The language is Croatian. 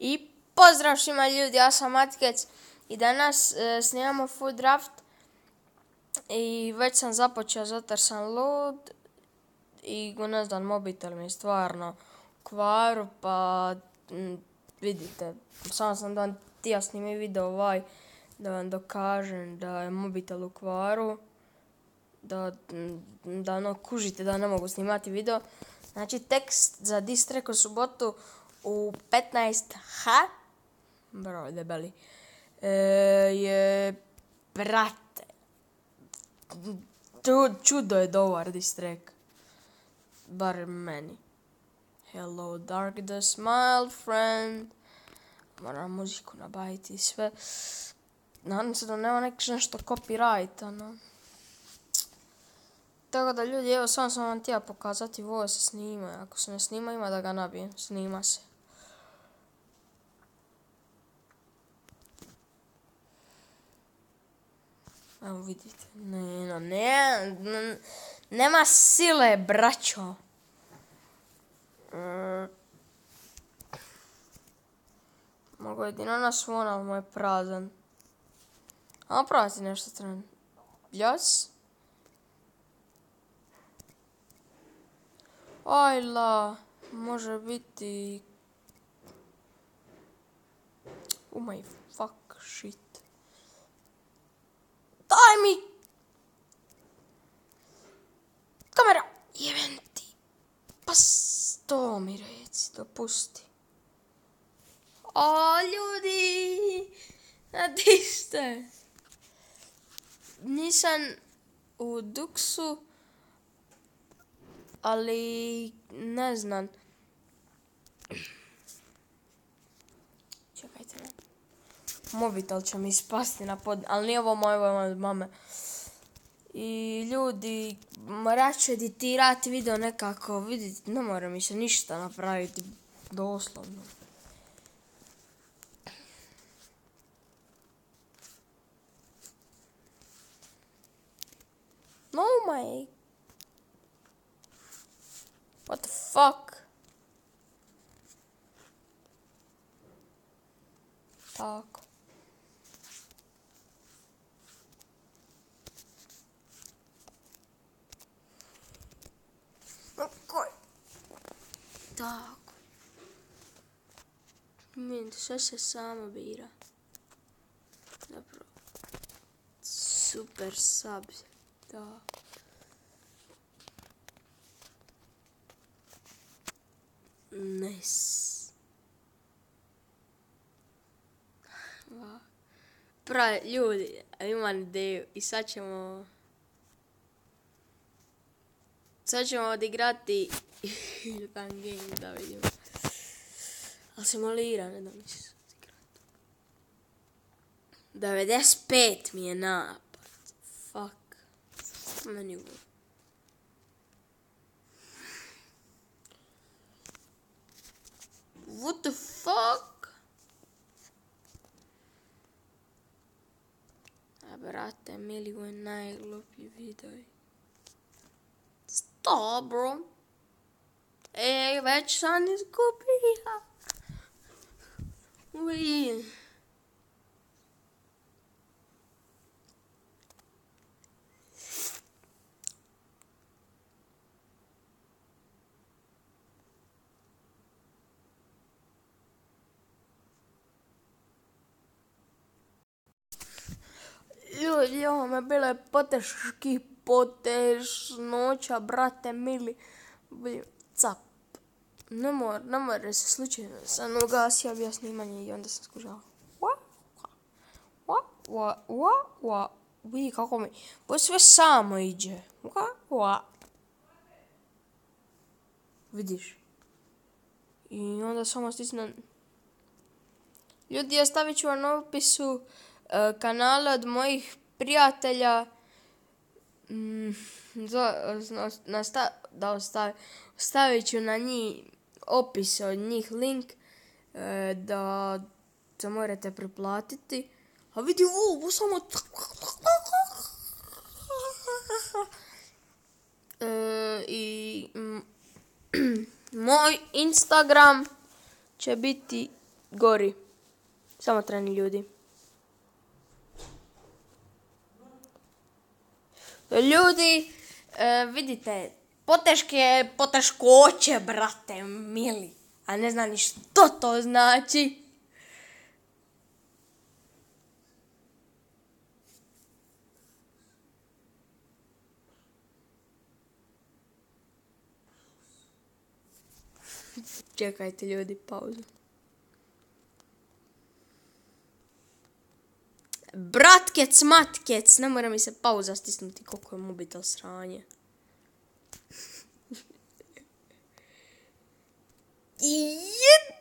I pozdrav svima ljudi, ja sam Matkec i danas snimamo Food Draft i već sam započeo zato jer sam lud i ne znam, mobitel mi je stvarno u kvaru, pa vidite, samo sam da vam ja snimim video da vam dokažem da je mobitel u kvaru, da ono kužite da ne mogu snimati video. Znači tekst za diss track u subotu u 15h, broj debeli, je, brate, čudo je dobar diss track, bar meni. Hello darkness my old friend, moram muziku nabaviti i sve, nadam se da nema nešto copyright, ono. Tako da ljudi, evo samo sam vam htio pokazati, ovo se snima, ako se ne snima ima da ga nabijem, snima se. Evo vidite, nema sile, braćo. Mogu jedino na svon, ali moj je prazan. A napraviti nešto trebam. Ljas? Ajla, može biti... Oh my fuck shit. Daj mi! Kamera! Jebem ti! Pa to mi reci, dopusti. O, ljudi! Nadiste! Nisam u duksu, ali ne znam. Čekajte me. Mobitel će mi spasti na pod... Ali nije ovo moje, ovo je od mame. I ljudi, morat ću editirati video nekako. Vidite, ne mora mi se ništa napraviti. Doslovno. No my... What the fuck? Tako. Tako. Sve se samo bira. Dobro. Super sub. Tako. Nice. Wow. Pravi, ljudi, imam ideju i sad ćemo odigrati jedan game da vidimo. Ali simulira, ne da mi se odigrati. 95 mi je napad. Fuck. Meni ovo. What the fuck? A brate, mili, ovo je najgluplji video. Stop, bro. Ej, već sam izgubila. Ui. Ljudi, ovo me bilo poteški potešnoća, brate mili. Cap. Ne more se slučajno. Sam ugasio bio snimanje i onda sam skužala. Vidi kako mi... Ovo sve samo iđe. Vidiš? I onda samo stisnem... Ljudi, ostavit ću vam u opisu kanala od mojih prijatelja. Stavit ću na njih opis od njih link da se morate preplatiti. A vidi ovo samo... I moj Instagram će biti gori. Samo treni ljudi. Ljudi, vidite, poteške poteškoće, brate, mili. A ne znam ni što to znači. Čekajte ljudi, pauzu. Bratkec, matkec, ne mora mi se pauza stisnuti koliko je mobitel sranje. I